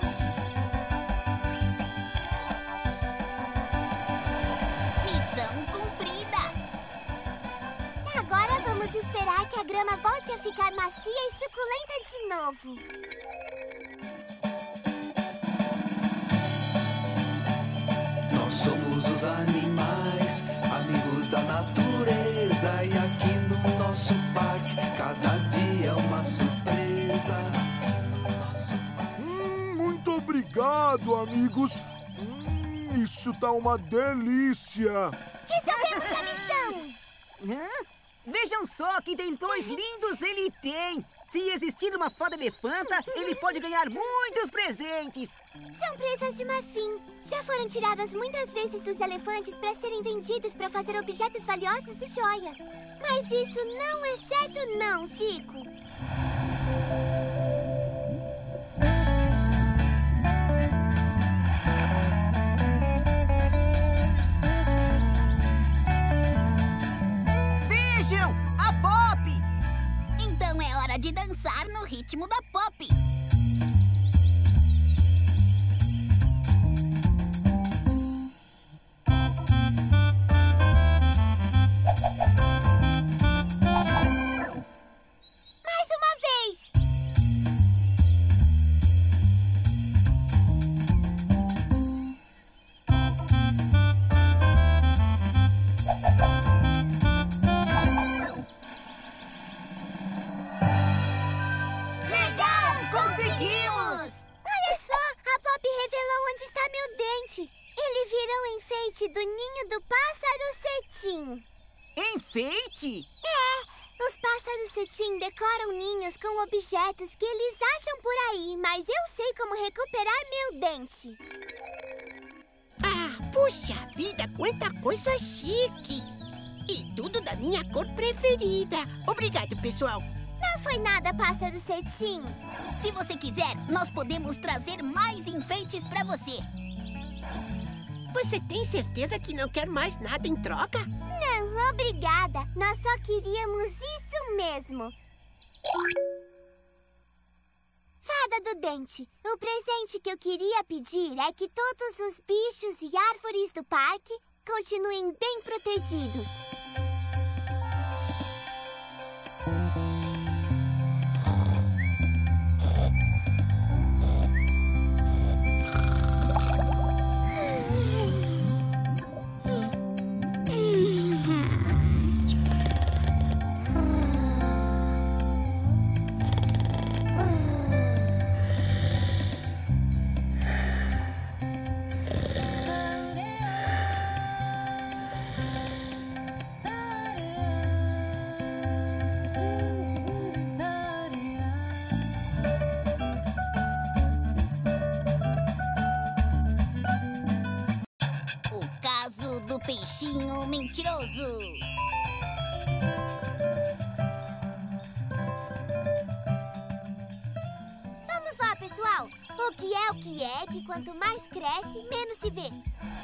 Missão cumprida. Agora vamos esperar que a grama volte a ficar macia e suculenta de novo. Nós somos os animais, amigos da natureza. E aqui no nosso parque, cada dia é uma surpresa. Muito obrigado, amigos. Isso tá uma delícia. Resolvemos a missão. Vejam só que dentões lindos ele tem! Se existir uma fada elefanta, ele pode ganhar muitos presentes! São presas de marfim. Já foram tiradas muitas vezes dos elefantes para serem vendidos para fazer objetos valiosos e joias. Mas isso não é certo não, Zico. A Pop! Então é hora de dançar no ritmo da Pop. Mais uma vez! Ele virou enfeite do ninho do pássaro cetim. Enfeite? É, os pássaros cetim decoram ninhos com objetos que eles acham por aí, mas eu sei como recuperar meu dente. Ah, puxa vida, quanta coisa chique! E tudo da minha cor preferida. Obrigado, pessoal. Não foi nada, pássaro cetim. Se você quiser, nós podemos trazer mais enfeites pra você. Você tem certeza que não quer mais nada em troca? Não, obrigada. Nós só queríamos isso mesmo. Fada do Dente, o presente que eu queria pedir é que todos os bichos e árvores do parque continuem bem protegidos. Peixinho mentiroso. Vamos lá, pessoal. O que é que quanto mais cresce, menos se vê?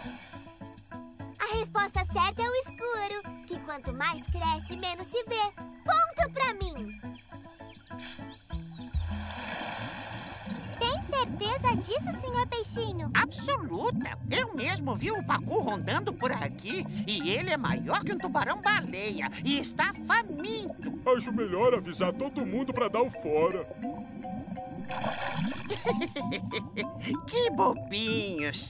A resposta certa é o escuro, que quanto mais cresce, menos se vê. Ponto pra mim. Tem certeza disso, senhor Peixinho? Absoluta! Eu mesmo vi o pacu rondando por aqui e ele é maior que um tubarão-baleia e está faminto. Acho melhor avisar todo mundo pra dar o fora. Que bobinhos!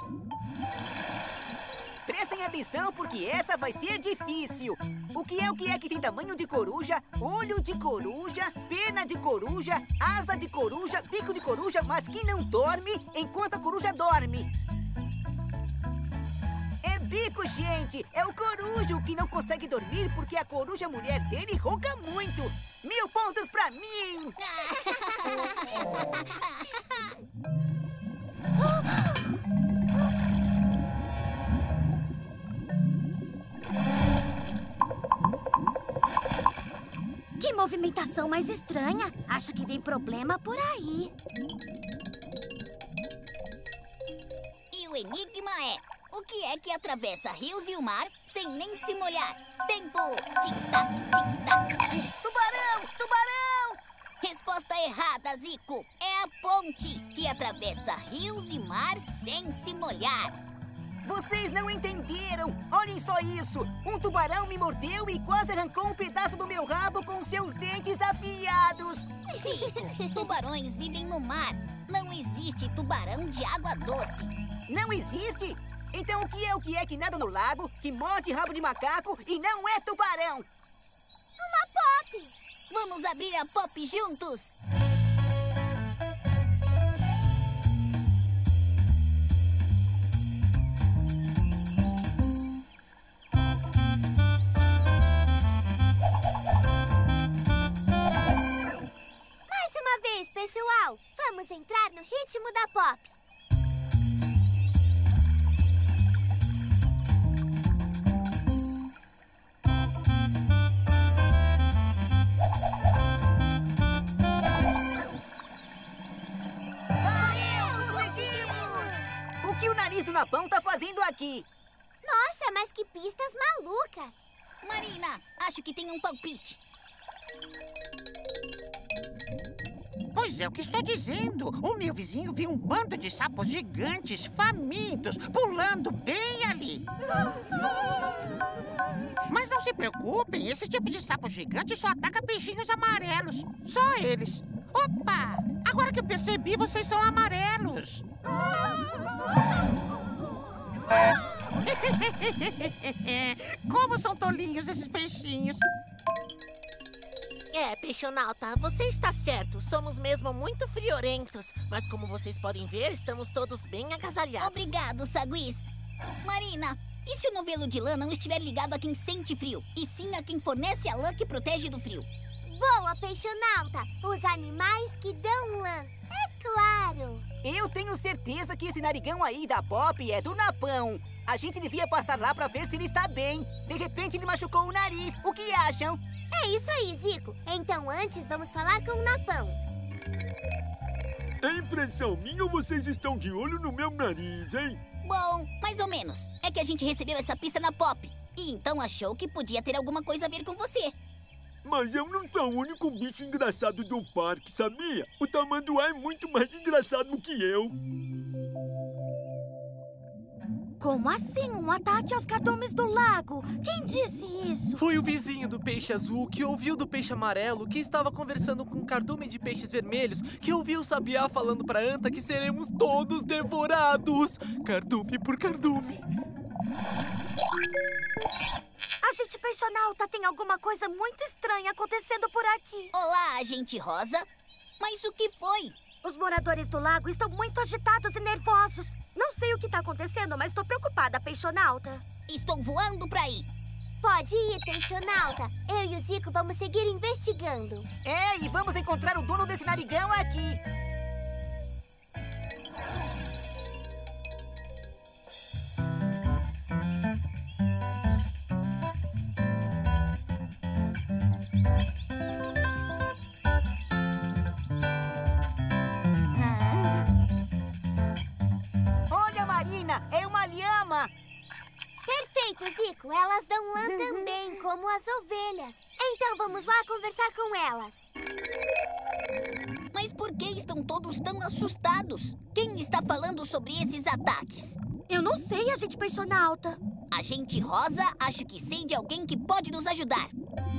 Prestem atenção porque essa vai ser difícil. O que é que tem tamanho de coruja, olho de coruja, pena de coruja, asa de coruja, bico de coruja, mas que não dorme enquanto a coruja dorme? É bico, gente! É o corujo que não consegue dormir porque a coruja mulher dele ronca muito. 1000 pontos pra mim! movimentação mais estranha. Acho que vem problema por aí. E o enigma é: o que é que atravessa rios e o mar sem nem se molhar? Tempo! Tic-tac, tic-tac. Tubarão! Tubarão! Resposta errada, Zico. É a ponte que atravessa rios e mar sem se molhar. Vocês não entenderam! Olhem só isso! Um tubarão me mordeu e quase arrancou um pedaço do meu rabo com seus dentes afiados! Zico, tubarões vivem no mar. Não existe tubarão de água doce. Não existe? Então o que é que nada no lago, que morde rabo de macaco e não é tubarão? Uma pop! Vamos abrir a pop juntos? Mais uma vez, pessoal! Vamos entrar no ritmo da pop! O que o nariz do Napão tá fazendo aqui? Nossa, mas que pistas malucas! Marina, acho que tem um palpite. Pois é o que estou dizendo. O meu vizinho viu um bando de sapos gigantes, famintos, pulando bem ali. Mas não se preocupem, esse tipo de sapo gigante só ataca peixinhos amarelos. Só eles. Opa! Agora que eu percebi, vocês são amarelos. Como são tolinhos esses peixinhos. Peixonauta, você está certo. Somos mesmo muito friorentos. Mas como vocês podem ver, estamos todos bem agasalhados. Obrigado, Saguiz. Marina, e se o novelo de lã não estiver ligado a quem sente frio, e sim a quem fornece a lã que protege do frio? Boa, Peixonauta! Os animais que dão lã. É claro! Eu tenho certeza que esse narigão aí da Pop é do Napão. A gente devia passar lá pra ver se ele está bem. De repente ele machucou o nariz. O que acham? É isso aí, Zico. Então antes vamos falar com o Napão. É impressão minha ou vocês estão de olho no meu nariz, hein? Bom, mais ou menos. É que a gente recebeu essa pista na Pop. E então achou que podia ter alguma coisa a ver com você. Mas eu não sou o único bicho engraçado do parque, sabia? O tamanduá é muito mais engraçado que eu. Como assim? Um ataque aos cardumes do lago? Quem disse isso? Foi o vizinho do peixe azul que ouviu do peixe amarelo que estava conversando com um cardume de peixes vermelhos que ouviu o sabiá falando pra anta que seremos todos devorados. Cardume por cardume. Agente Peixonauta, tem alguma coisa muito estranha acontecendo por aqui. Olá, Agente Rosa. Mas o que foi? Os moradores do lago estão muito agitados e nervosos. Não sei o que está acontecendo, mas estou preocupada, Peixonauta. Estou voando pra aí. Pode ir, Peixonauta. Eu e o Zico vamos seguir investigando. E vamos encontrar o dono desse narigão aqui. É uma lhama! Perfeito, Zico. Elas dão lã também, como as ovelhas. Então vamos lá conversar com elas. Mas por que estão todos tão assustados? Quem está falando sobre esses ataques? Eu não sei, Agente Peixonauta. Agente Rosa, acho que sei de alguém que pode nos ajudar.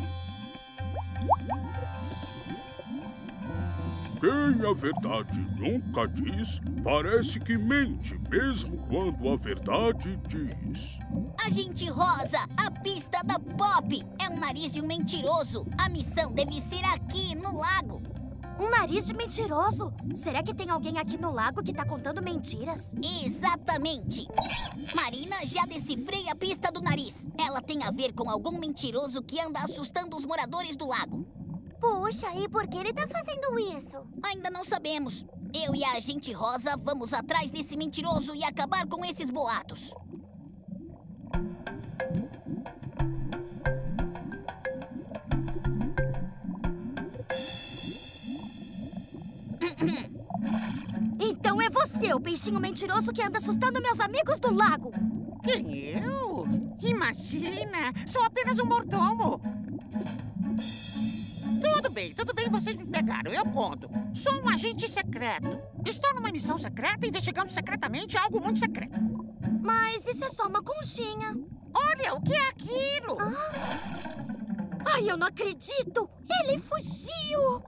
Quem a verdade nunca diz, parece que mente, mesmo quando a verdade diz. Agente Rosa, a pista da Pop é um nariz de um mentiroso. A missão deve ser aqui, no lago. Um nariz de mentiroso? Será que tem alguém aqui no lago que tá contando mentiras? Exatamente. Marina, já decifrei a pista do nariz. Ela tem a ver com algum mentiroso que anda assustando os moradores do lago. Puxa, e por que ele tá fazendo isso? Ainda não sabemos. Eu e a Agente Rosa vamos atrás desse mentiroso e acabar com esses boatos. o peixinho mentiroso que anda assustando meus amigos do lago. Quem, eu? Imagina! Sou apenas um mordomo. Tudo bem, vocês me pegaram, eu conto. Sou um agente secreto. Estou numa missão secreta, investigando secretamente algo muito secreto. Mas isso é só uma conchinha. Olha, o que é aquilo? Ai, eu não acredito! Ele fugiu!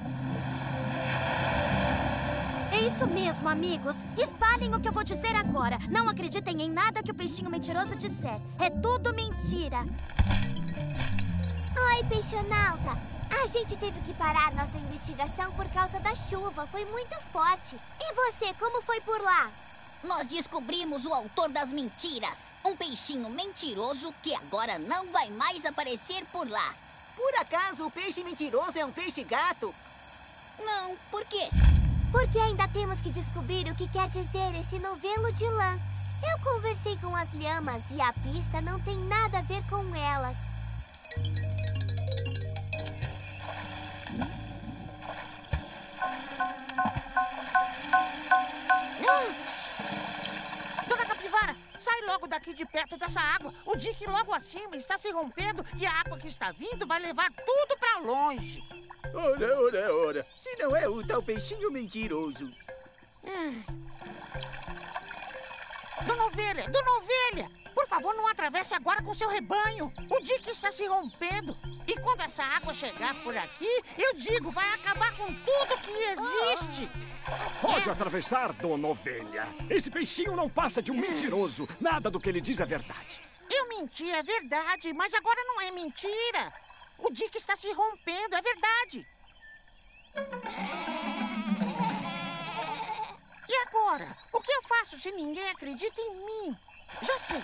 É isso mesmo, amigos. Espalhem o que eu vou dizer agora. Não acreditem em nada que o peixinho mentiroso disser. É tudo mentira. Oi, peixonauta. A gente teve que parar nossa investigação por causa da chuva. Foi muito forte. E você, como foi por lá? Nós descobrimos o autor das mentiras. Um peixinho mentiroso que agora não vai mais aparecer por lá. Por acaso o peixe mentiroso é um peixe-gato? Não, por quê? Porque ainda temos que descobrir o que quer dizer esse novelo de lã. Eu conversei com as lhamas e a pista não tem nada a ver com elas. Dona Capivara, sai logo daqui de perto dessa água. O dique logo acima está se rompendo e a água que está vindo vai levar tudo para longe. Ora. Se não é o tal peixinho mentiroso. Dona Ovelha, por favor, não atravesse agora com seu rebanho. O dique está se rompendo. E quando essa água chegar por aqui, eu digo, vai acabar com tudo que existe. Pode atravessar, Dona Ovelha. Esse peixinho não passa de um mentiroso. Nada do que ele diz é verdade. Eu menti, é verdade, mas agora não é mentira. O dique está se rompendo, é verdade. E agora? O que eu faço se ninguém acredita em mim? Já sei.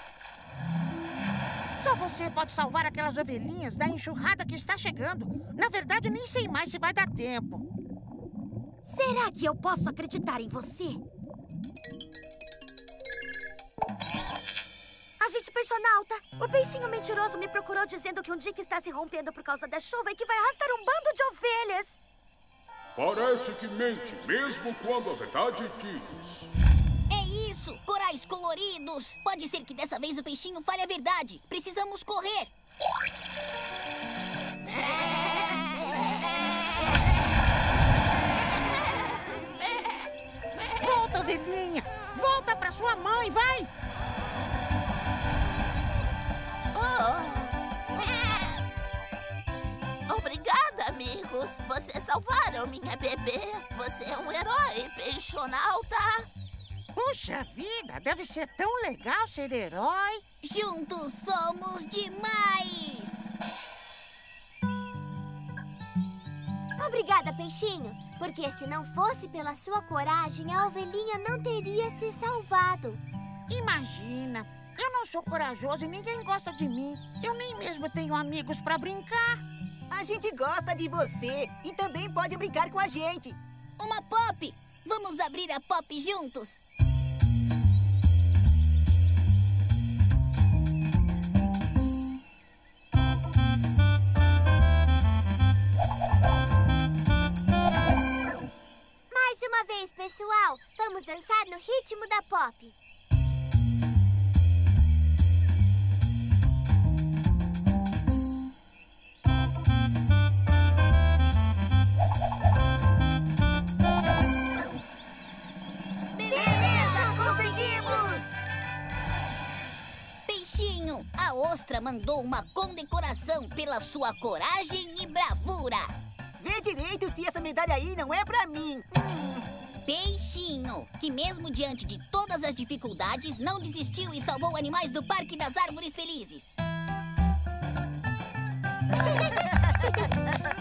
Só você pode salvar aquelas ovelhinhas da enxurrada que está chegando. Na verdade, nem sei mais se vai dar tempo. Será que eu posso acreditar em você? Agente peixonauta, o peixinho mentiroso me procurou dizendo que um dique está se rompendo por causa da chuva e que vai arrastar um bando de ovelhas. Parece que mente, mesmo quando a verdade diz. É isso! Corais coloridos! Pode ser que dessa vez o peixinho fale a verdade. Precisamos correr! Volta, ovelhinha! Volta pra sua mãe, vai! Obrigada, amigos. Vocês salvaram minha bebê. Você é um herói, peixonauta. Puxa vida, deve ser tão legal ser herói. Juntos somos demais! Obrigada, peixinho. Porque se não fosse pela sua coragem, a ovelhinha não teria se salvado. Imagina, eu não sou corajoso e ninguém gosta de mim. Eu nem mesmo tenho amigos pra brincar. A gente gosta de você e também pode brincar com a gente. Uma pop! Vamos abrir a pop juntos? Mais uma vez, pessoal, vamos dançar no ritmo da pop. A ostra mandou uma condecoração pela sua coragem e bravura. Vê direito se essa medalha aí não é pra mim. Peixinho, que mesmo diante de todas as dificuldades, não desistiu e salvou animais do Parque das Árvores Felizes.